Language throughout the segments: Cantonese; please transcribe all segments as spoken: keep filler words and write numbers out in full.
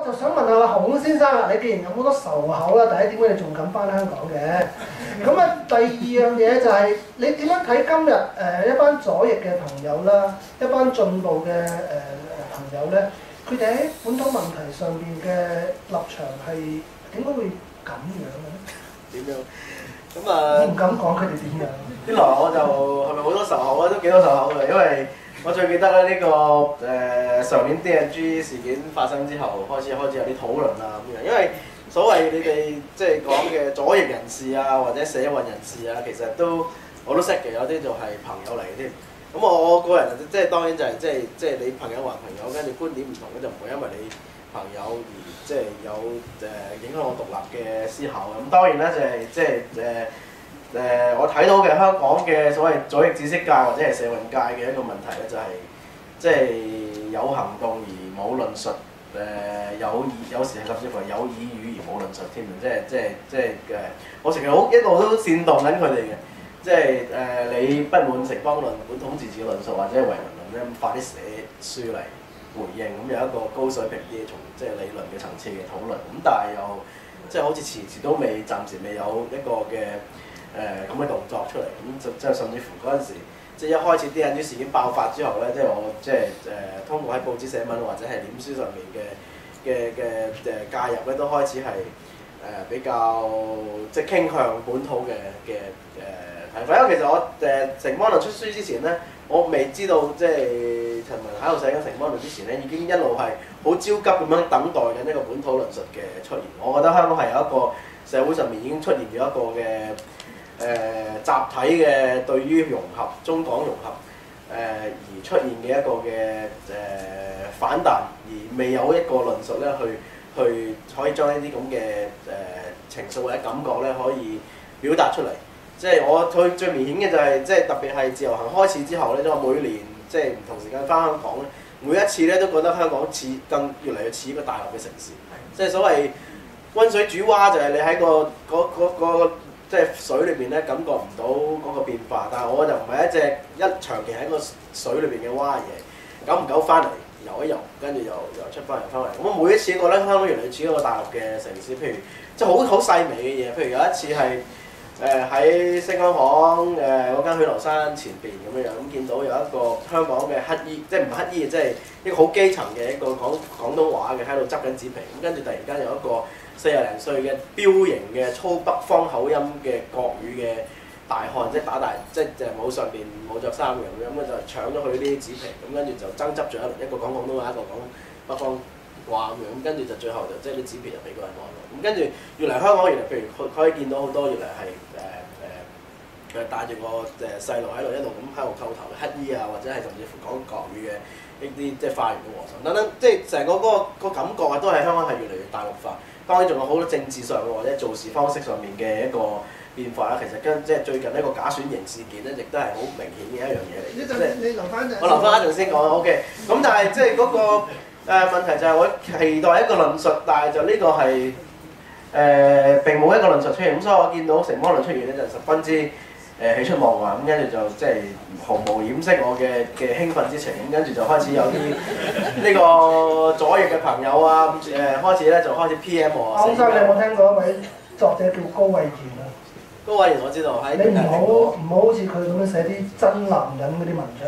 就想問下孔先生啊，你既然有好多仇口啦，第一點解你仲敢翻香港嘅？咁啊，第二樣嘢就係、是、你點樣睇今日誒、呃、一班左翼嘅朋友啦，一班進步嘅誒誒朋友咧，佢哋喺本土問題上邊嘅立場係點解會咁樣嘅咧？ 點樣？咁啊， 我唔敢講佢哋點樣。 一來我就係咪好多仇口啊？都幾多仇口嘅，因為我最記得咧呢、這個誒、呃、上年 D N G 事件發生之後，開始開始有啲討論啊咁樣，因為所謂你哋即係講嘅左翼人士啊，或者社運人士啊，其實都我都識嘅，有啲就係朋友嚟嘅添。咁我個人即係當然就係即係即係你朋友還朋友，跟住觀點唔同咧，就唔會因為你朋友而即係有誒影響我獨立嘅思考。咁當然啦，就係即係誒。誒、呃，我睇到嘅香港嘅所謂左翼知識界或者係社運界嘅一個問題咧，就係、是、即係有行動而冇論述，誒、呃、有耳有時係甚至乎係有耳語而冇論述添啊！即係即係即係誒，我成日好一路都煽動緊佢哋嘅，即係誒、呃、你不滿城邦論、本土自治嘅論述或者係唯物論咧，咁快啲寫書嚟回應，咁有一個高水平啲從即係理論嘅層次嘅討論，咁但係又即係好似遲遲都未暫時未有一個嘅。誒咁嘅動作出嚟，咁就即係甚至乎嗰陣時，即係一開始 D N G 事件爆發之後咧，即係我即係誒通過喺報紙寫文或者係臉書上面嘅嘅嘅誒介入咧，都開始係誒、呃、比較即係傾向本土嘅嘅誒睇法。因為其實我誒城邦論出書之前咧，我未知道即係陳文喺度寫緊城邦論之前咧，已經一路係好焦急咁樣等待緊一個本土論述嘅出現。我覺得香港係有一個社會上面已經出現咗一個嘅。誒、呃、集體嘅對於融合中港融合誒、呃、而出現嘅一個嘅誒、呃、反彈，而未有一個論述咧去去可以將呢啲咁嘅誒情緒或者感覺咧可以表達出嚟。即係我最最明顯嘅就係、是、即係特別係自由行開始之後咧，我每年即係唔同時間翻香港咧，每一次咧都覺得香港似更越嚟越似一個大陸嘅城市。即係所謂溫水煮蛙，就係你喺個嗰嗰個。即係水裏邊咧，感覺唔到嗰個變化，但係我就唔係一隻一長期喺個水裏邊嘅蛙嘢，久唔久翻嚟游一游，跟住又又出翻嚟翻嚟。咁我每一次覺得香港越嚟越似一個大陸嘅城市，譬如即係好好細微嘅嘢，譬如有一次係誒喺星光行誒嗰間許留山前邊咁樣樣，咁見到有一個香港嘅乞衣，即係唔係乞衣，即係一個好基層嘅一個講廣東話嘅喺度執緊紙皮，咁跟住突然間有一個四廿零歲嘅彪形嘅粗北方口音嘅國語嘅大漢，即係打大，即係就冇上邊冇着衫嘅咁樣，咁就搶咗佢啲紙皮，咁跟住就爭執咗一輪，一個講廣東話，一個講北方話咁樣，咁跟住就最後就即係啲紙皮就俾個人攞咗。咁跟住越嚟香港，原來譬如佢可以見到好多越嚟係誒誒誒帶住個誒細路喺度一路咁喺度叩頭嘅乞衣啊，或者係甚至乎講國語嘅一啲即係化緣嘅和尚等等，即係成個嗰個個感覺啊，都係香港係越嚟越大陸化。當然仲有好多政治上或者做事方式上面嘅一個變化啦。其實跟即係最近一個假選型事件咧，亦都係好明顯嘅一樣嘢嚟。 你就你留翻陣， 我留翻一陣先講 OK。咁但係即係嗰個誒、呃、問題就係我期待一個論述，但係就呢個係誒、呃、並冇一個論述出現。咁所以我見到城邦論出現咧，就十分之誒、呃、喜出望外。咁跟住就即係毫無掩飾我嘅嘅興奮之情。咁跟住就開始有啲呢個左翼嘅朋友啊，誒、呃、開始咧就開始 P M 我。 歐生，你有冇聽過一位作者叫高慧賢啊？ 高慧賢我知道喺。 你唔好唔好好似佢咁樣寫啲真男人嗰啲文章。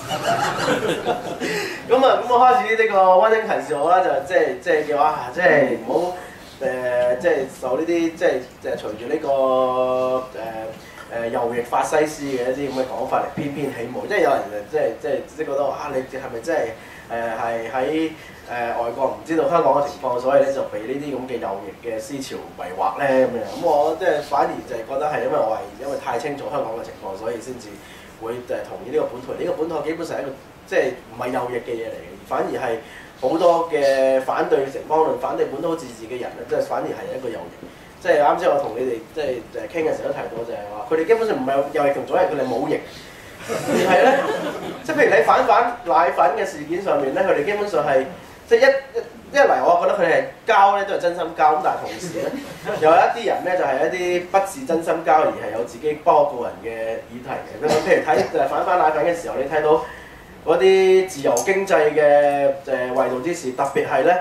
咁啊，咁我開始呢個溫馨提示我啦，就即係即係叫啊，即係唔好誒，即係受呢啲即係即係隨住呢個誒。呃誒右翼法西斯嘅一啲咁嘅講法嚟翩翩起舞，即係有人誒即係即係即係覺得話啊，你係咪真係誒係喺誒外國唔知道香港嘅情況，所以咧就被呢啲咁嘅右翼嘅思潮迷惑咧咁樣。咁我即係反而就係覺得係因為我係因為太清楚香港嘅情況，所以先至會誒同意呢個本土。呢、這個本土基本上係一個即係唔係右翼嘅嘢嚟嘅，反而係好多嘅反對城邦論、反對本土自治嘅人咧，即係反而係一個右翼。即係啱先，我同你哋即係誒傾嘅時候都提到，就係話佢哋基本上唔係右翼同左翼，佢哋冇翼。而係咧，即係譬如你反反奶粉嘅事件上面咧，佢哋基本上係即係一一一嚟，我覺得佢哋係交咧都係真心交，咁但係同時咧，又有一啲人咧就係一啲不是真心交，而係有自己包個人嘅議題嘅。咁譬如睇誒反反奶粉嘅時候，你睇到嗰啲自由經濟嘅誒衛道之士，特別係咧。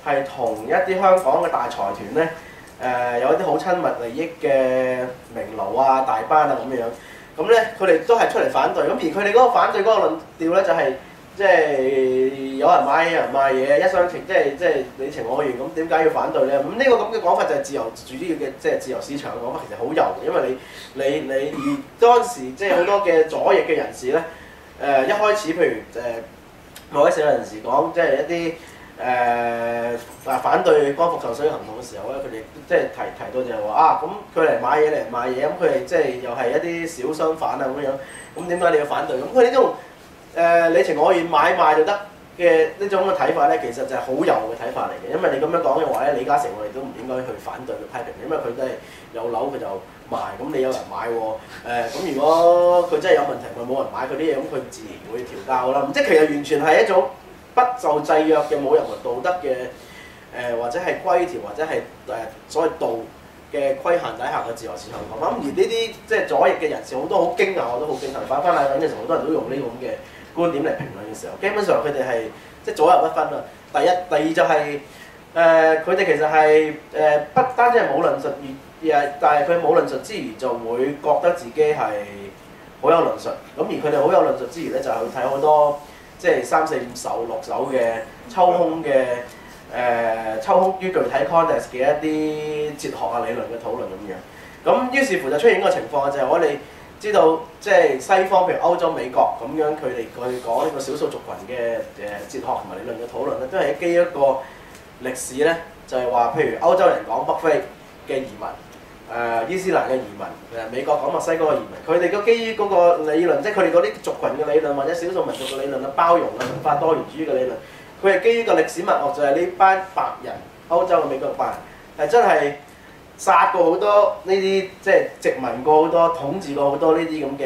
係同一啲香港嘅大財團咧，誒、呃、有一啲好親密利益嘅名流啊、大班啊咁樣，咁咧佢哋都係出嚟反對，咁而佢哋嗰個反對嗰個論調咧就係、是。即係有人買有人賣嘢，一廂情，即係即係你情我願，咁點解要反對咧？咁呢個咁嘅講法就係自由主義嘅，即係自由市場嘅講法，其實好幼嘅，因為你你你而當時即係好多嘅左翼嘅人士咧，誒、呃、一開始譬如誒某啲社會人士講，即係一啲誒啊反對光復受水行動嘅時候咧，佢哋即係提提到就係話啊，咁佢嚟買嘢嚟賣嘢，咁佢哋即係又係一啲小商販啊咁樣，咁點解你要反對？咁佢呢種誒、呃、你情我願買賣就得嘅呢種嘅睇法咧，其實就係好幼嘅睇法嚟嘅。因為你咁樣講嘅話咧，李嘉誠我哋都唔應該去反對佢批評，因為佢都係有樓佢就賣，咁你有人買喎。誒、呃、咁如果佢真係有問題，咪冇人買佢啲嘢，咁佢自然會調價啦。即係其實完全係一種不受制約嘅冇任何道德嘅誒、呃，或者係規條或者係誒、呃、所謂道嘅規限底下嘅自由市場講法。咁而呢啲即係左翼嘅人士好多好驚訝，我都好驚訝。反翻嚟嗰陣時，好多人都用呢個咁嘅觀點嚟評論嘅時候，基本上佢哋係即係左右不分啊。第一、第二就係誒佢哋其實係誒、呃、不單止係冇論述，而而但係佢冇論述之餘就會覺得自己係好有論述。咁而佢哋好有論述之餘咧，就係去睇好多即係三四五手六手嘅抽空嘅誒、呃、抽空於具體 context 嘅一啲哲學啊理論嘅討論咁樣。咁於是乎就出現一個情況就係我哋知道即係西方譬如歐洲、美國咁樣，佢哋佢講呢個少數族群嘅誒哲學同埋理論嘅討論咧，都係基於一個歷史咧，就係、是、話譬如歐洲人講北非嘅移民，誒、呃、伊斯蘭嘅移民，誒美國講墨西哥嘅移民，佢哋個基於嗰個理論，即係佢哋嗰啲族群嘅理論或者少數民族嘅理論啊，包容啊、文化多元主義嘅理論，佢係基於個歷史脈絡，就係呢班白人歐洲嘅美國白人係真係殺過好多呢啲，即係殖民過好多、統治過好多呢啲咁嘅誒誒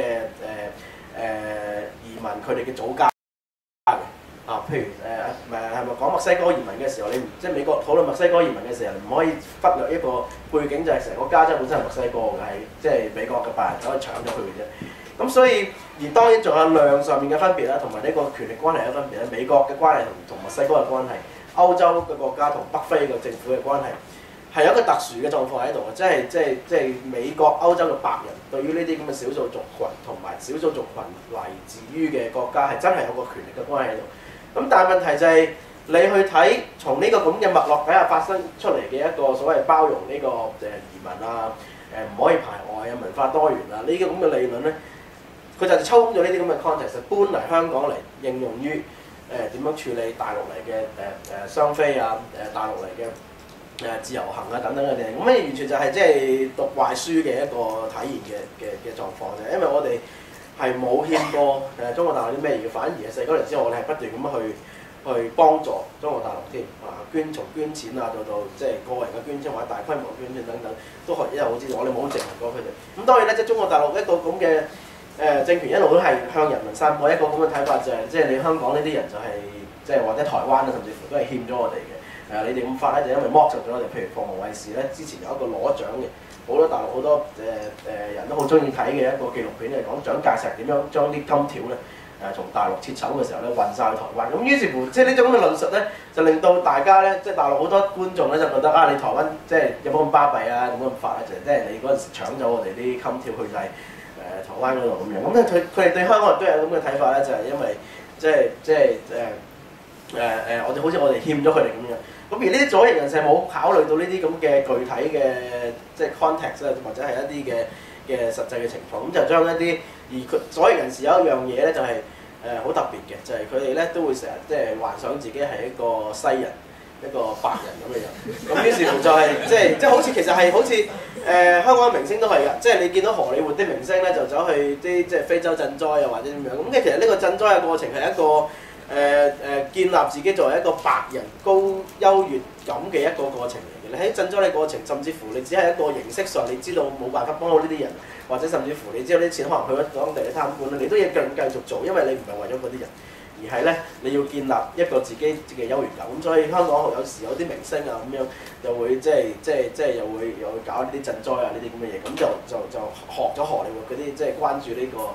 移民，佢哋嘅祖家嘅啊，譬如誒誒係咪講墨西哥移民嘅時候，你唔即係美國討論墨西哥移民嘅時候，唔可以忽略一個背景，就係成個加州本身係墨西哥嘅，係即係美國嘅白人走去搶咗佢嘅啫。咁所以而當然仲有量上面嘅分別啦，同埋呢個權力關係嘅分別啦。美國嘅關係同同墨西哥嘅關係，歐洲嘅國家同北非嘅政府嘅關係。係有一個特殊嘅狀況喺度嘅，即係即係即係美國、歐洲嘅白人對於呢啲咁嘅少數族群同埋少數族群嚟自於嘅國家係真係有個權力嘅關係喺度。咁但係問題就係、是、你去睇從呢個咁嘅脈絡底下發生出嚟嘅一個所謂包容呢個誒移民啊、誒唔可以排外啊、文化多元啊呢啲咁嘅理論咧，佢就抽空咗呢啲咁嘅 context 搬嚟香港嚟應用於誒點樣處理大陸嚟嘅誒誒雙非啊、誒大陸嚟嘅。誒自由行啊等等嘅嘢，咁咧完全就係即係讀壞書嘅一個體現嘅嘅嘅狀況啫。因為我哋係冇欠過誒中國大陸啲咩嘢，反而係細嗰年之後，我哋係不斷咁去去幫助中國大陸添啊，捐從捐錢啊，到到即係個人嘅捐錢或者大規模捐錢等等，都學一路好知道，我哋冇殖民過佢哋。咁當然咧，即係中國大陸一個咁嘅誒政權一路都係向人民散播一個咁嘅睇法，就係即係你香港呢啲人就係即係或者台灣啊，甚至乎都係欠咗我哋嘅。誒、呃、你哋咁發咧，就因為剝削咗我哋。譬如鳳凰衛視咧，之前有一個攞獎嘅，好多大陸好多誒誒、呃、人都好中意睇嘅一個紀錄片，係講蔣介石點樣將啲金條咧誒從大陸撤走嘅時候咧運晒去台灣。咁於是乎，即係呢種咁嘅論述咧，就令到大家咧，即係大陸好多觀眾咧就覺得啊，你台灣即係有冇咁巴閉啊，咁樣發咧，就即係你嗰陣時搶咗我哋啲金條去晒誒、呃、台灣嗰度咁樣。咁咧佢佢哋對香港人都有咁嘅睇法咧，就係、是、因為即係即係誒誒誒，我哋好似我哋欠咗佢哋咁樣。咁而呢啲左翼人士冇考慮到呢啲咁嘅具體嘅即係 context 啊，或者係一啲嘅嘅實際嘅情況，咁就將一啲而佢左翼人士有一樣嘢咧，就係誒好特別嘅，就係佢哋咧都會成日即係幻想自己係一個西人、一個白人咁嘅人。咁於是乎就係、是、即係即係好似其實係好似誒、呃、香港嘅明星都係㗎，即係你見到荷里活啲明星咧就走去啲即係非洲賑災啊或者點樣。咁其實呢個賑災嘅過程係一個。誒誒、呃、建立自己作為一個白人高優越感嘅一個過程嚟嘅。你喺賑災嘅過程，甚至乎你只係一個形式上，你知道冇辦法幫到呢啲人，或者甚至乎你知道啲錢可能去咗當地嘅貪官咧，你都要繼繼續做，因為你唔係為咗嗰啲人，而係咧你要建立一個自己嘅優越感。咁所以香港有時有啲明星啊咁樣，又會即係即係即係又會又會搞呢啲賑災啊呢啲咁嘅嘢，咁就就就學咗荷里活嗰啲即係關注呢個。誒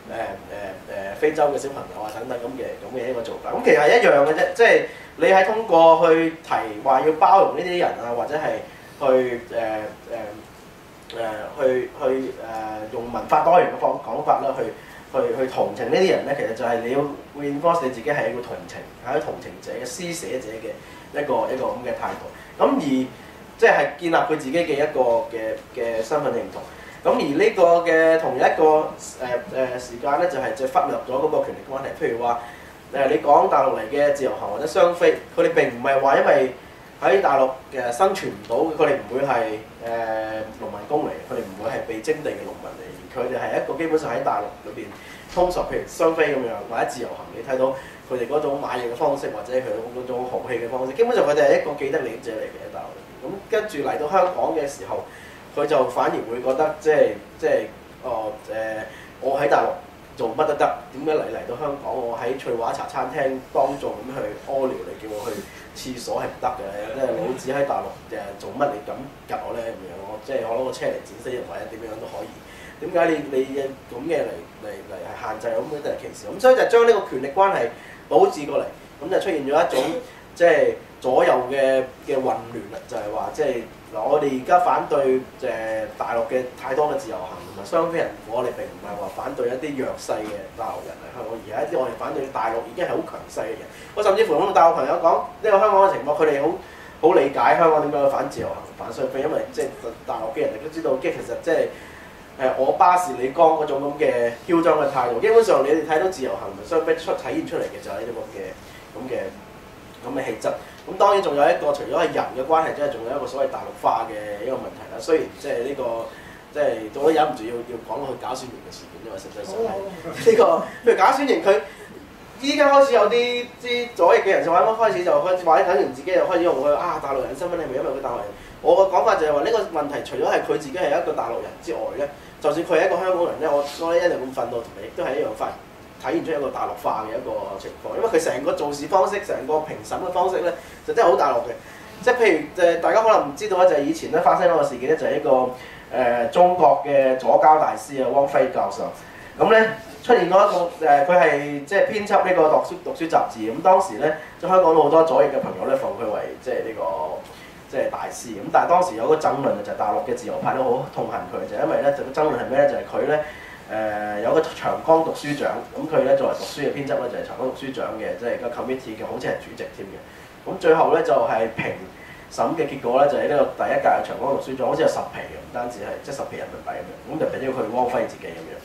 誒誒非洲嘅小朋友啊等等咁嘅咁嘅一個做法。咁其實係一樣嘅啫，即係你係通過去提話要包容呢啲人啊，或者係去誒誒誒去去誒、呃、用文化多元嘅方講法啦，去去去同情呢啲人咧，其實就係你要 reinforce 你自己係一個同情，係一個同情者嘅施捨者嘅一個一個咁嘅態度。咁而即係建立佢自己嘅一個嘅嘅身份認同。咁而呢個嘅同一個誒誒、呃、時間咧，就係、是、就忽略咗嗰個權力關係。譬如話誒、呃，你講大陸嚟嘅自由行或者雙非，佢哋並唔係話因為喺大陸嘅生存唔到，佢哋唔會係誒、呃、農民工嚟，佢哋唔會係被徵地嘅農民嚟，佢哋係一個基本上喺大陸裏邊通常，譬如雙非咁樣或者自由行，你睇到佢哋嗰種買嘢嘅方式或者佢嗰種豪氣嘅方式，基本上佢哋係一個既得利益者嚟嘅喺大陸裏邊。咁跟住嚟到香港嘅時候，佢就反而會覺得即係即係哦誒、呃，我喺大陸做乜都得，點解嚟嚟到香港我喺翠華茶餐廳當眾咁去屙尿，你叫我去廁所係唔得嘅？即係老子喺大陸誒做乜你咁夾我咧咁樣？我即係我攞個車嚟剪死人或者點樣都可以。點解你你嘅咁嘅嚟嚟嚟係限制咁樣就係歧視？咁所以就將呢個權力關係倒置過嚟，咁就出現咗一種即係左右嘅嘅混亂啦，就係話即係。嗱，我哋而家反對誒大陸嘅太多嘅自由行同埋雙非人，我哋並唔係話反對一啲弱勢嘅大陸人嚟香港，而係一啲我哋反對大陸已經係好強勢嘅人。我甚至乎同大陸朋友講呢個香港嘅情況，佢哋好好理解香港點解要反自由行、反雙非，因為即係大陸嘅人哋都知道，即係其實即係誒我巴士你江嗰種咁嘅囂張嘅態度，基本上你哋睇到自由行同雙非出體現出嚟嘅就係呢啲咁嘅咁嘅咁嘅氣質。咁當然仲有一個，除咗係人嘅關係，即係仲有一個所謂大陸化嘅一個問題啦。雖然即係呢個即係我都忍唔住要要講佢搞宣言嘅事件，因為實際上係呢個譬如搞宣言，佢依家開始有啲啲左翼嘅人就話，開始就開始話緊完自己又開始用佢啊大陸人身份係咪因為佢大陸人？我嘅講法就係話呢個問題，除咗係佢自己係一個大陸人之外咧，就算佢係一個香港人咧，我我一樣咁憤怒同你，亦都係一樣發體現出一個大陸化嘅一個情況，因為佢成個做事方式、成個評審嘅方式咧，就真係好大陸嘅。即係譬如誒，大家可能唔知道咧，就係以前咧發生嗰個事件咧，就係一個誒、呃、中國嘅左膠大師啊，汪菲教授。咁咧出現過一個誒，佢係即係編輯呢個讀書讀書雜誌。咁當時咧，即係香港好多左翼嘅朋友咧，奉佢為即係呢個即係大師。咁但係當時有個爭論就係大陸嘅自由派都好痛恨佢，就係、因為咧就個爭論係咩咧？就係佢咧。誒、呃、有個長江讀書獎，咁佢咧作為讀書嘅編輯咧，就係、是、長江讀書獎嘅，即係個 committee 嘅，好似係主席添嘅。咁最後咧就係、是、評審嘅結果咧，就係、是、呢個第一屆嘅長江讀書獎，好似有十皮嘅，唔單止係即係十皮人民幣咁樣，咁就俾咗佢汪輝自己咁樣。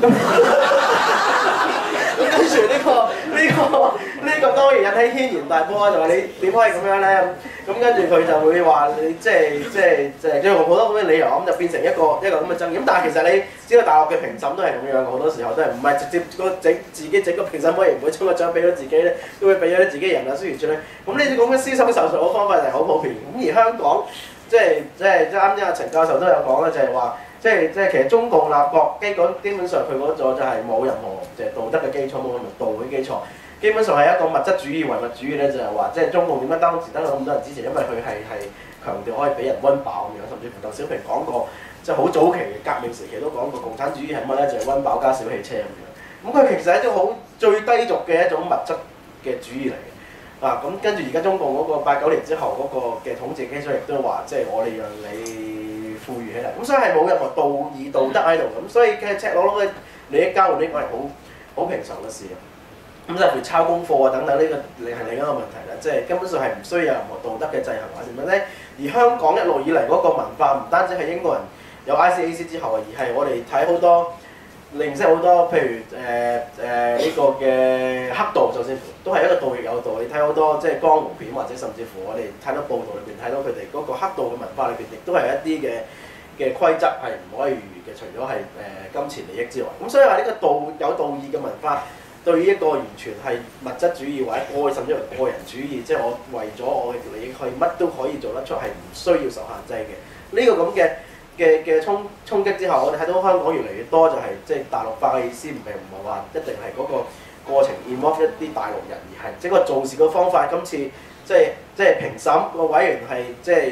咁跟住呢個呢、這個呢、這個當然引起軒然大波啦，就話你點可以咁樣咧？咁跟住佢就會話你即係即係即係用好多咁嘅理由，咁就變成一個一個咁嘅爭議。咁但係其實你知道大陸嘅評審都係咁樣，好多時候都係唔係直接個整自己整個評審委員會將個獎俾咗自己咧，都會俾咗自己人啊，諸如此類。咁呢啲咁嘅私心受術嘅方法就係好普遍。咁而香港即係即係即係啱啱阿陳教授都有講啦，就係話即係即係其實中共立國基本基本上佢嗰座就係冇任何即係道德嘅基礎，冇任何道嘅基礎。基本上係一個物質主義、唯物主義咧，就係話即係中共點解當時得到咁多人支持，因為佢係係強調可以俾人溫飽咁樣，甚至乎鄧小平講過，即係好早期嘅革命時期都講過，共產主義係乜咧？就係溫飽加小汽車咁樣。咁佢其實係一種好最低俗嘅一種物質嘅主義嚟嘅。啊，咁跟住而家中共嗰個八九年之後嗰個嘅統治基礎，亦都話即係我哋讓你富裕起嚟。咁所以係冇任何道義道德喺度。咁所以嘅赤裸裸嘅利益交換呢個係好好平常嘅事。咁就譬如抄功課啊等等，呢個另係另一個問題啦，即係根本上係唔需要有任何道德嘅制衡或者點樣咧。而香港一路以嚟嗰個文化，唔單止係英國人有 I C A C 之後，而係我哋睇好多認識好多，譬如誒誒呢個嘅黑道，就算都係一個盜亦有道。你睇好多即係江湖片，或者甚至乎我哋睇到報道裏邊睇到佢哋嗰個黑道嘅文化裏邊，亦都係一啲嘅嘅規則係唔可以逾越嘅，除咗係誒金錢利益之外。咁所以話呢個道有道義嘅文化。對於一個完全係物質主義或者個甚至乎個人主義，即係我為咗我嘅利益去乜都可以做得出，係唔需要受限制嘅。呢、這個咁嘅嘅嘅衝衝擊之後，我哋睇到香港越嚟越多就係、是、即係大陸化嘅意思，唔係唔係話一定係嗰個過程 involve 一啲大陸人，而係即係個做事嘅方法。今次即係即係評審個委員係即係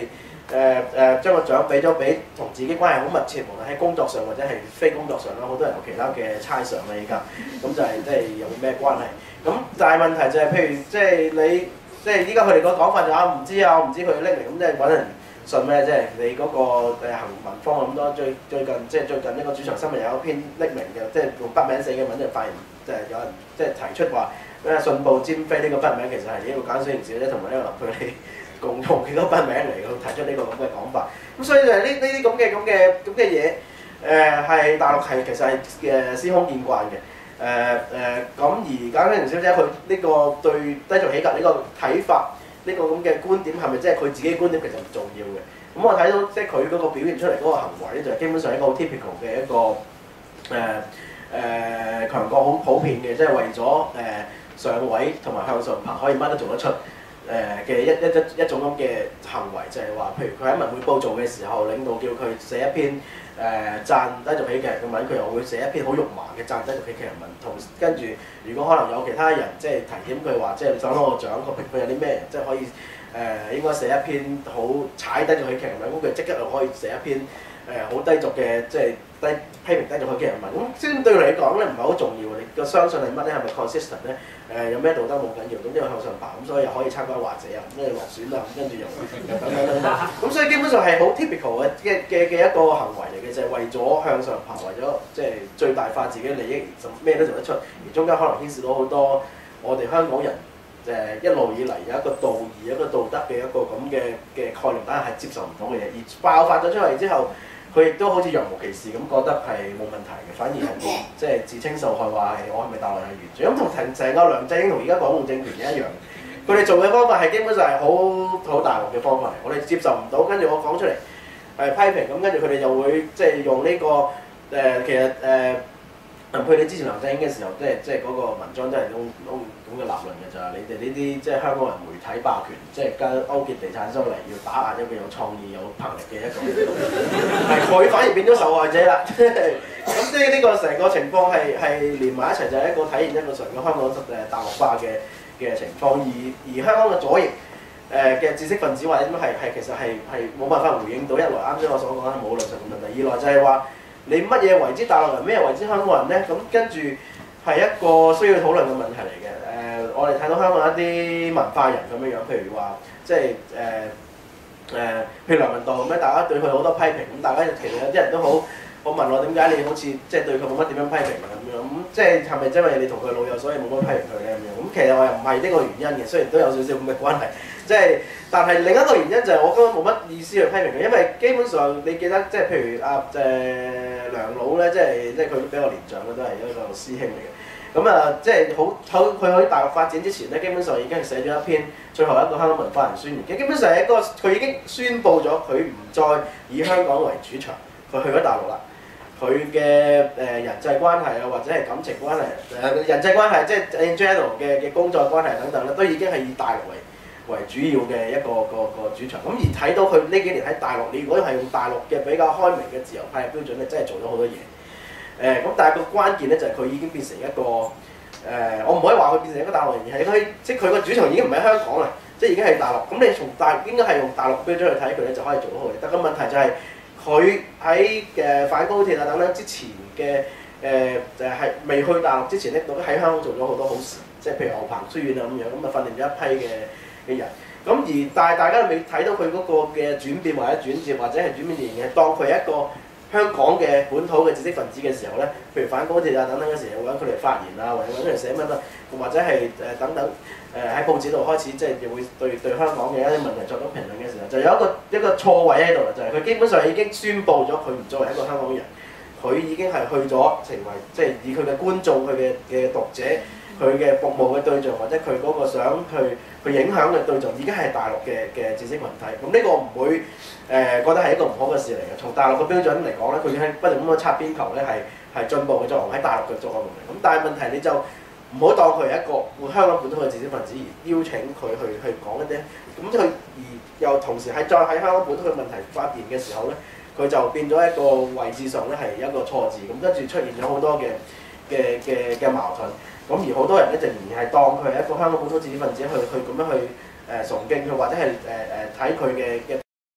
誒誒將個獎俾咗俾同自己關係好密切，無論喺工作上或者係非工作上啦，好多人有其他嘅猜想啦依家，咁就係即係有咩關係？咁但係問題就係、是，譬如即係你即係依家佢哋個講法就話唔知啊，我唔知佢匿名，咁即係揾人信咩？即係你嗰個誒行文方咁多，最最近即係最近呢個主場新聞有一篇匿名嘅，即係用筆名寫嘅文就發現，就係有人即係提出話咩信報尖飛呢個筆名其實係呢個簡水形小姐同埋呢個林佩利共用嘅嗰個筆名嚟嘅，提出呢個咁嘅講法。咁所以就係呢呢啲咁嘅咁嘅咁嘅嘢，誒係大陸係其實係誒司空見慣嘅。誒誒咁而簡水形小姐佢呢個對低俗喜劇呢個睇法，呢、這個咁嘅觀點係咪即係佢自己觀點其實唔重要嘅？咁我睇到即係佢嗰個表現出嚟嗰個行為咧，就係基本上一個好 typical 嘅一個誒誒強國好普遍嘅，即係為咗誒、呃、上位同埋向上爬可以乜都做得出。誒嘅一一一一種咁嘅行為，就係、是、話，譬如佢喺文匯報做嘅時候，領導叫佢寫一篇誒、呃、讚低俗喜劇嘅文，佢又會寫一篇好肉麻嘅讚低俗喜劇嘅文。同跟住，如果可能有其他人即係提點佢話，即係想攞個獎，個評判有啲咩人，即係可以誒、呃、應該寫一篇好踩低俗喜劇嘅文，咁佢即刻又可以寫一篇誒好、呃、低俗嘅即係低批評低俗喜劇嘅文。咁先對佢嚟講咧，唔係好重要。你個相信係乜咧？係咪 consistent 咧？誒、呃、有咩道德冇緊要，咁之後向上爬，咁所以又可以參加華姐啊，咁跟住落選啊，咁跟住又又等等等等，咁所以基本上係好 typical 嘅嘅嘅嘅一個行為嚟嘅，就係、是、為咗向上爬，為咗即係最大化自己利益，就咩都做得出，而中間可能牽涉到好多我哋香港人誒、呃、一路以嚟有一個道義、一個道德嘅一個咁嘅嘅概念，但係係接受唔到嘅嘢，而爆發咗出嚟之後。佢亦都好似若無其事咁覺得係冇問題嘅，反而係即係自稱受害，話係我係咪大陸人係原罪？咁同成成個梁振英同而家港共政權一樣，佢哋做嘅方法係基本上係好好大陸嘅方法嚟，我哋接受唔到，跟住我講出嚟係批評，咁跟住佢哋就會即係用呢、這個誒、呃、其實誒林佩利之前梁振英嘅時候，即係即係嗰個文章都係咁咁嘅立論嘅，就係你哋呢啲即係香港人媒體霸權，即係跟勾結地產商嚟要打壓一個有創意有魄力嘅一個，係佢反而變咗受害者啦。咁即係呢個成個情況係係連埋一齊，就係一個體現一個成個香港誒大陸化嘅嘅情況。而而香港嘅左翼誒嘅知識分子或者點係係其實係係冇辦法回應到一來啱先我所講係冇論述嘅問題，二來就係話。你乜嘢為之大陸人，咩為之香港人咧？咁跟住係一個需要討論嘅問題嚟嘅。誒、呃，我哋睇到香港一啲文化人咁樣樣，譬如話，即係誒誒，譬如梁文道咁咧，大家對佢好多批評，咁大家其實有啲人都好，我問我點解你好似即係對佢冇乜點樣批評啊咁樣，咁即係係咪因為你同佢老友所以冇乜批評佢咧咁樣？咁其實我又唔係呢個原因嘅，雖然都有少少咁嘅關係。即係，但係另一個原因就係我根本冇乜意思去批評佢，因為基本上你記得即係譬如阿誒、呃、梁老咧，即係即係佢比較年長嘅，都係一個師兄嚟嘅。咁啊，即係好好佢喺大陸發展之前咧，基本上已經係寫咗一篇最後一個香港文化人宣言嘅，基本上係一個佢已經宣佈咗佢唔再以香港為主場，佢去咗大陸啦。佢嘅誒人際關係啊，或者係感情關係誒、呃、人際關係，即係 in general 嘅嘅工作關係等等咧，都已經係以大陸為為主要嘅一個個個主場，咁而睇到佢呢幾年喺大陸，你如果係用大陸嘅比較開明嘅自由派嘅標準咧，真係做咗好多嘢。誒、呃，咁但係個關鍵咧就係佢已經變成一個誒、呃，我唔可以話佢變成一個大陸人，而係佢即係佢個主場已經唔喺香港啦，即係已經係大陸。咁你從大應該係用大陸標準去睇佢咧，就可以做到好嘢。但個問題就係佢喺誒反高鐵啊等等之前嘅誒就係未去大陸之前咧，都喺香港做咗好多好事，即係譬如牛棚書院啊咁樣，咁啊訓練咗一批嘅嘅人，咁而但係大家未睇到佢嗰個嘅轉變或者轉折或者係轉變型嘅，當佢係一個香港嘅本土嘅知識分子嘅時候咧，譬如反高鐵啊等等嘅時候，揾佢嚟發言啊，或者揾佢嚟寫乜乜，或者係誒等等誒喺報紙度開始即係會對對香港嘅一啲問題作到評論嘅時候，就有一個一個錯位喺度啦，就係、是、佢基本上已經宣佈咗佢唔作為一個香港人，佢已經係去咗成為即係以佢嘅觀眾、佢嘅嘅讀者。佢嘅服務嘅對象或者佢嗰個想去去影響嘅對象已經係大陸嘅嘅知識群體，咁呢個唔會誒、呃、覺得係一個唔好嘅事嚟嘅。從大陸嘅標準嚟講咧，佢已經不斷咁樣擦邊球咧，係係進步嘅作用喺大陸嘅作用嚟。咁但係問題你就唔好當佢係一個香港本土嘅知識分子而邀請佢去去講一啲，咁佢而又同時喺再喺香港本土嘅問題發言嘅時候咧，佢就變咗一個位置上咧係一個錯字，咁跟住出現咗好多嘅嘅嘅嘅矛盾。咁而好多人咧就仍然係當佢係一個香港本土知識分子去去咁樣去誒、呃、崇敬佢，或者係誒誒睇佢嘅嘅睇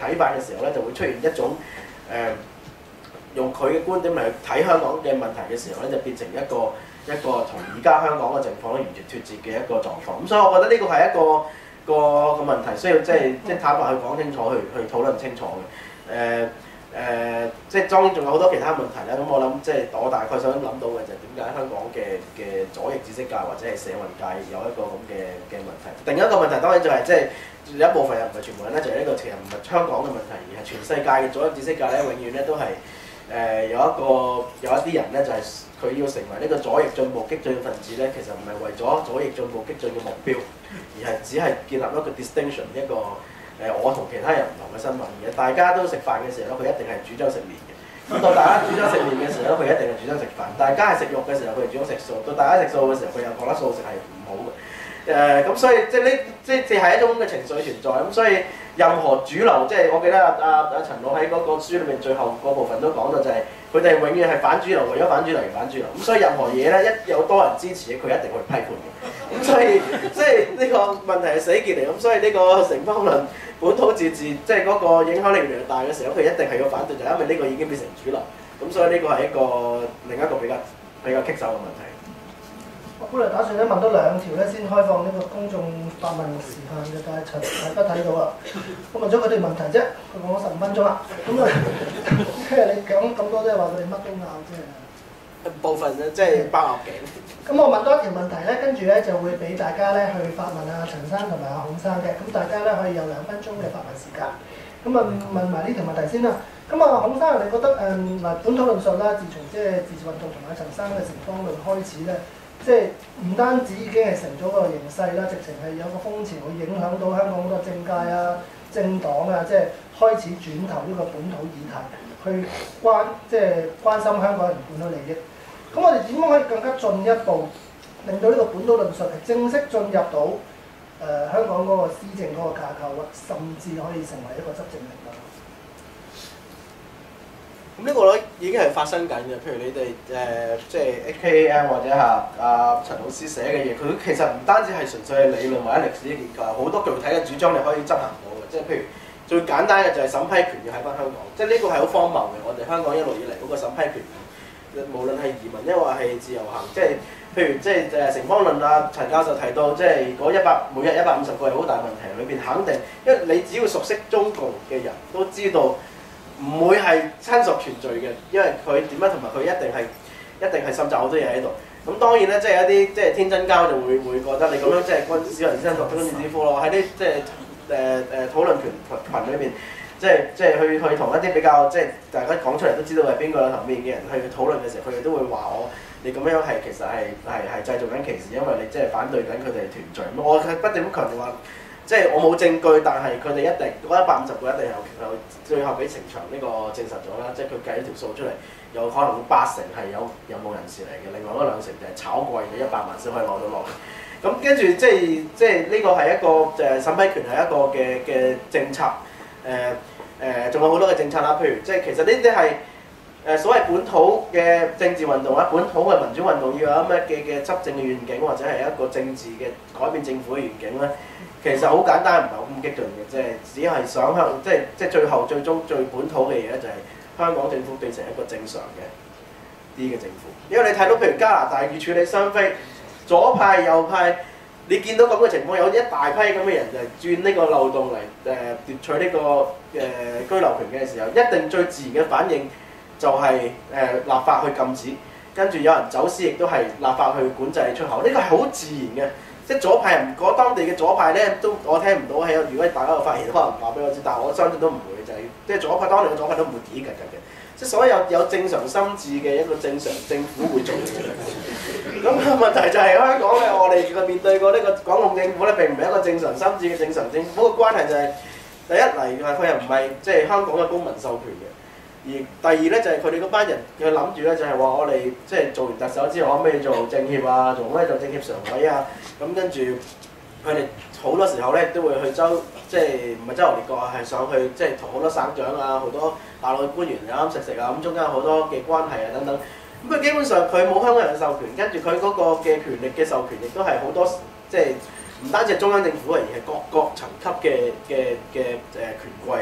睇法嘅時候咧，就會出現一種誒、呃、用佢嘅觀點嚟去睇香港嘅問題嘅時候咧，就變成一個一個同而家香港嘅情況咧完全脫節嘅一個狀況。咁所以我覺得呢個係一個個個問題，需要即係即係坦白去講清楚，去去討論清楚嘅。誒、呃。誒、呃，即係當然仲有好多其他問題啦。咁我諗即係我大概想諗到嘅就係點解香港嘅嘅左翼知識界或者係社運界有一個咁嘅嘅問題。另一個問題當然就係、是、即係有一部分人唔係全部人咧，就係、是、呢個其實唔係香港嘅問題，而係全世界嘅左翼知識界咧，永遠咧都係誒、呃、有一個有一啲人咧就係、是、佢要成為呢個左翼進步激進分子咧，其實唔係為咗左翼進步激進嘅目標，而係只係建立一個 distinction 一個。誒我同其他人唔同嘅身份嘅，大家都食飯嘅時候咧，佢一定係主張食麵嘅；咁到大家主張食麵嘅時候咧，佢一定係主張食飯。大家係食肉嘅時候，佢係主張食素；到大家食素嘅時候，佢又覺得素食係唔好嘅。誒、呃、咁所以即係呢，即係係一種咁嘅情緒存在。咁所以任何主流，即係我記得阿阿阿陳老喺嗰個書裏面最後嗰部分都講到，就係佢哋永遠係反主流，為咗反主流而反主流。咁所以任何嘢咧，一有多人支持，佢一定會批判嘅。咁所以即係呢個問題係死結嚟。咁所以呢個城邦論。本土自治即係嗰個影響力越嚟越大嘅時候，佢一定係要反對，就係、因為呢個已經變成主流。咁所以呢個係一個另一個比較比較棘手嘅問題。 我本來打算咧問多兩條咧，先開放呢個公眾發問時限嘅，但係陳大家睇到啦，我問咗佢哋問題啫，佢講咗十五分鐘啦。咁啊，即係你講咁多，即係話佢哋乜都拗啫。 部分咧即係包拗頸。 咁我問多一條問題咧，跟住咧就會俾大家咧去發問阿陳生同埋阿孔生嘅，咁大家咧可以有兩分鐘嘅發問時間。咁啊問埋呢條問題先啦。咁啊孔生，你覺得誒嗱、嗯、本土論述啦，自從即係自治運動同埋陳生嘅城邦論開始咧，即係唔單止已經係成咗個形勢啦，直情係有個風潮會影響到香港好多政界啊、政黨啊，即係開始轉投呢個本土議題，去關即係關心香港人本土利益。咁我哋點樣可以更加進一步，令到呢個本土論述係正式進入到誒、呃、香港嗰個施政嗰個架構啊，甚至可以成為一個執政力量？ 咁呢個咧已經係發生緊嘅，譬如你哋誒、呃、即係 H K A M 或者係阿陳老師寫嘅嘢，佢其實唔單止係純粹係理論或者歷史嘅研究，好多具體嘅主張你可以執行到嘅。即係譬如最簡單嘅就係審批權要喺翻香港，即係呢個係好荒謬嘅。我哋香港一路以嚟嗰個審批權。無論係移民，抑或係自由行，即係譬如即係誒城邦論啊，陳教授提到，即係嗰一百每日一百五十個係好大問題，裏邊肯定，因為你只要熟悉中共嘅人都知道，唔會係親屬團聚嘅，因為佢點樣同埋佢一定係一定係滲雜好多嘢喺度。咁當然咧，即係一啲即係天真膠就會會覺得你咁樣即係君子人先作君子之夫咯，喺啲即係誒誒討論權群裏邊。即係即係去去同一啲比較即係大家講出嚟都知道係邊個有頭面嘅人去討論嘅時候，佢哋都會話我你咁樣係其實係係係製造緊歧視，因為你即係反對緊佢哋團聚。咁我係不斷咁強調話，即係我冇證據，但係佢哋一定嗰一百五十個一定有有最後俾呈祥呢個證實咗啦，即係佢計咗條數出嚟，有可能八成係有有冇人士嚟嘅，另外嗰兩成就係炒貴嘅一百萬先可以攞到落嚟。咁跟住即係即係呢個係一個誒審批權係一個嘅嘅政策。誒誒，仲、呃、有好多嘅政策啦，譬如即係其實呢啲係誒所謂本土嘅政治運動啊，本土嘅民主運動要有咩嘅嘅執政嘅願景，或者係一個政治嘅改變政府嘅願景咧，其實好簡單，唔係好咁激進嘅，即係只係想香，即係即係最後最終最本土嘅嘢咧，就係香港政府變成一個正常嘅啲嘅政府。因為你睇到譬如加拿大要處理雙非，左派右派。你見到咁嘅情況，有一大批咁嘅人就轉呢個漏洞嚟誒、呃、奪取呢、這個誒、呃、居留權嘅時候，一定最自然嘅反應就係、是、誒、呃、立法去禁止，跟住有人走私，亦都係立法去管制出口。呢、這個係好自然嘅，即係左派人嗰當地嘅左派咧，都我聽唔到係。如果大家有發現，可能話俾我知，但係我相信都唔會，就係、是、即係左派當地嘅左派都唔會幾格格嘅。即係所有有正常心智嘅一個正常政府會做嘅嘢。咁個問題就係香港咧，我哋嘅面對過呢個港共政府咧，並唔係一個正常心智嘅正常政府。個關係就係、是、第一嚟嘅，佢又唔係即係香港嘅公民授權嘅；而第二咧就係佢哋嗰班人佢諗住咧就係話我哋即係做完特首之後可唔可以做政協啊，做咩做政協常委啊？咁跟住佢哋好多時候咧都會去周即係唔係周遊列國啊，係上去即係同好多省長啊、好多大陸嘅官員啱啱食食啊，咁中間有好多嘅關係啊等等。咁佢基本上佢冇香港人嘅授權，跟住佢嗰個嘅權力嘅授權亦都係好多即係唔單止係中央政府啊，而係各各層級嘅嘅嘅誒權貴。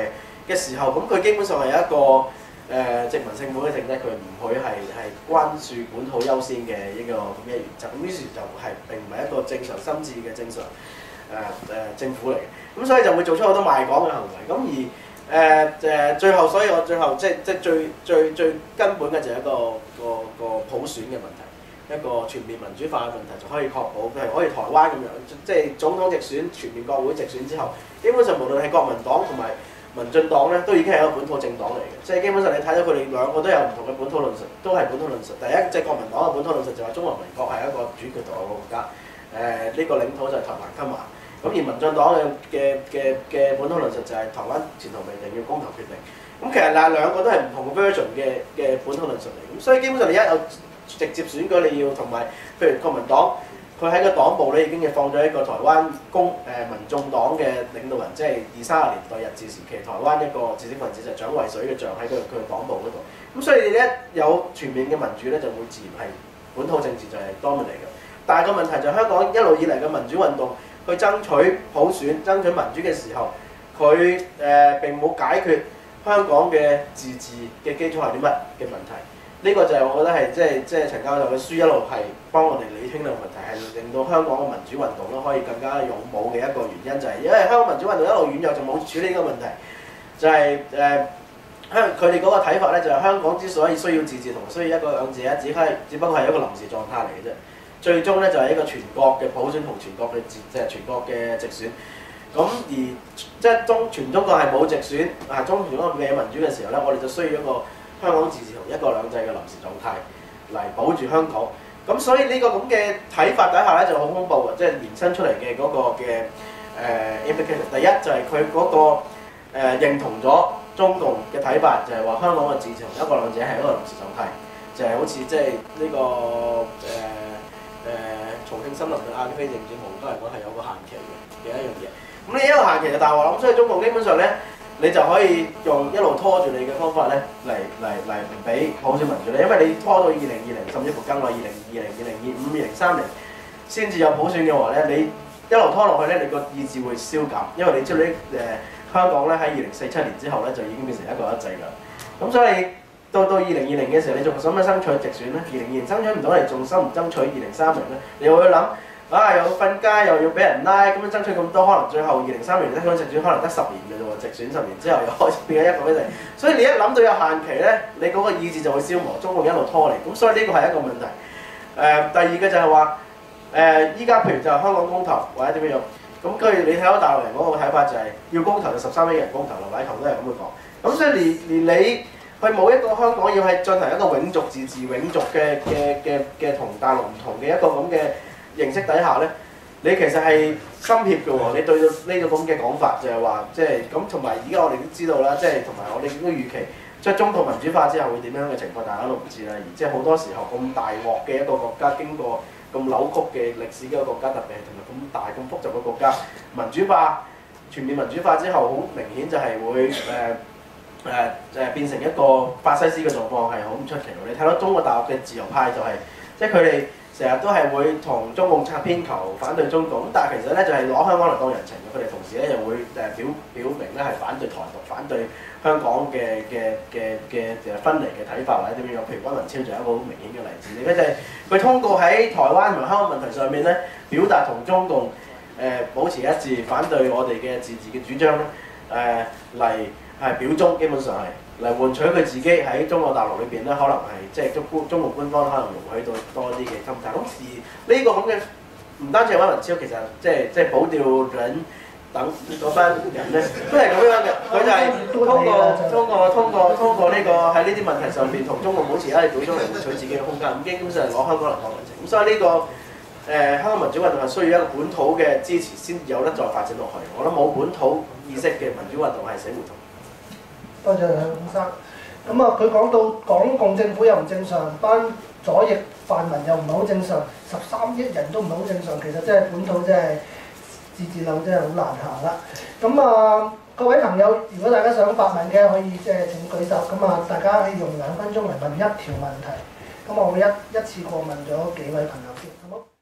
嘅時候，咁佢基本上係有一個誒、呃、殖民政府嘅性質，佢唔會係係關注本土優先嘅一個咁嘅原則。咁於是就係並唔係一個正常心智嘅正常誒誒、呃呃、政府嚟嘅。咁所以就會做出好多賣港嘅行為。咁而誒誒、呃、最後，所以我最後即即最最最根本嘅就係一個一個一個普選嘅問題。一個全面民主化嘅問題就可以確保，譬如可以台灣咁樣，即係總統直選、全面國會直選之後，基本上無論係國民黨同埋民進黨咧，都已經係一個本土政黨嚟嘅。即係基本上你睇到佢哋兩個都有唔同嘅本土論述，都係本土論述。第一，即係國民黨嘅本土論述就話中華民國係一個主權獨立嘅國家，誒、呃、呢、這個領土就係台灣金華。咁而民進黨嘅嘅嘅嘅本土論述就係台灣前途未定，要公投決定。咁其實嗱兩個都係唔同嘅 version 嘅嘅本土論述嚟。咁所以基本上你一有直接選舉你要同埋，譬如國民黨，佢喺個黨部咧已經係放咗一個台灣公誒、呃、民眾黨嘅領導人，即係二三十年代日治時期台灣一個知識分子就係蔣渭水嘅像喺佢佢嘅黨部嗰度。咁所以你一有全面嘅民主咧，就會自然係本土政治就係 dominate 嘅。但係個問題就係香港一路以嚟嘅民主運動，去爭取普選、爭取民主嘅時候，佢誒、呃、並冇解決香港嘅自治嘅基礎係啲乜嘅問題。呢個就係我覺得係即係即係陳教授嘅書一路係幫我哋理清呢個問題，係令到香港嘅民主運動咧可以更加勇武嘅一個原因，就係因為香港民主運動一路軟弱就冇處理呢個問題，就係誒香佢哋嗰個睇法咧，就係香港之所以需要自治同需要一國兩制咧，只係只不過係一個臨時狀態嚟嘅啫，最終咧就係一個全國嘅普選同全國嘅自即係全國嘅直選。咁而即係中全中國係冇直選啊，中全中國未有民主嘅時候咧，我哋就需要一個香港自治同一國兩制嘅臨時狀態嚟保住香港。咁所以呢個咁嘅睇法底下咧就好恐怖啊！即係延伸出嚟嘅嗰個嘅誒 implication。第一就係佢嗰個誒、呃、認同咗中共嘅睇法，就係、是、話香港嘅自治同一國兩制係一個臨時狀態，就係、是、好似即係呢個誒誒、呃、重慶森林嘅阿飛政治無都嚟講係有個限期嘅嘅一樣嘢。咁呢一個限期就大鑊啦。咁所以中共基本上咧，你就可以用一路拖住你嘅方法咧嚟嚟嚟唔俾普選民主咧，因為你拖到二零二零甚至乎更耐二零二零、二零二五、二零三零先至有普選嘅話咧，你一路拖落去咧，你個意志會消減，因為你知道你誒、呃、香港咧喺二零四七年之後咧就已經變成一國一制㗎。咁所以到到二零二零嘅時候，你仲想唔想爭取直選咧？二零二零爭取唔到，你仲想唔爭取二零三零咧？你會諗。啊！又瞓街又要俾人拉，咁樣爭取咁多，可能最後二零三零咧，香港直選可能得十年嘅啫喎，直選十年之後又開始變咗一個俾你，所以你一諗到有限期咧，你嗰個意志就會消磨，中共一路拖嚟，咁所以呢個係一個問題。誒、呃，第二嘅就係話，誒依家譬如就係香港公投或者點樣，咁佢你睇到大陸人嗰個睇法就係、是、要公投就十三億人公投，劉偉強都係咁去講，咁所以連連你去冇一個香港要係進行一個永續自治、永續嘅嘅嘅嘅同大陸唔同嘅一個咁嘅形式底下咧，你其實係心怯嘅喎。你對到呢個咁嘅講法就係話，即係咁同埋而家我哋都知道啦，即係同埋我哋都預期，即係中國民主化之後會點樣嘅情況，大家都唔知啦。而即係好多時候咁大鑊嘅一個國家，經過咁扭曲嘅歷史嘅一個國家，特別係同埋咁大咁複雜嘅國家，民主化全面民主化之後，好明顯就係會誒誒誒變成一個法西斯嘅狀況，係好唔出奇。你睇到中國大陸嘅自由派就係、是，即係佢哋。成日都係會同中共擦邊球，反對中共。咁但係其實咧就係、是、攞香港嚟當人情嘅。佢哋同時咧又會誒表表明咧係反對台獨、反對香港嘅嘅嘅嘅誒分離嘅睇法或者點樣。譬如溫文超就係一個好明顯嘅例子。佢就係佢通過喺台灣同埋香港問題上面咧，表達同中共誒、呃、保持一致，反對我哋嘅自治嘅主張咧誒嚟係表忠，基本上係。嚟換取佢自己喺中國大陸裏邊咧，可能係即係中官中國官方可能容許到多啲嘅襟睇。咁而呢個咁嘅唔單止係溫文超，其實即係即係保釣人等嗰班人咧，都係咁樣嘅。佢就係通過通過通過通過呢個喺呢啲問題上邊同中國保持一致表忠嚟換取自己嘅空間。咁基本上係攞香港嚟當人情。咁所以呢、這個誒、呃、香港民主運動係需要一個本土嘅支持先有得再發展落去。我諗冇本土意識嘅民主運動係死胡同。 多謝梁先生。咁啊，佢講到港共政府又唔正常，班左翼泛民又唔係好正常，十三億人都唔係好正常，其實真係本土真係自治路真係好難行啦。咁啊，各位朋友，如果大家想發問嘅，可以即係請舉手。咁啊，大家可以用兩分鐘嚟問一條問題。咁我會一一次過問咗幾位朋友先，好冇？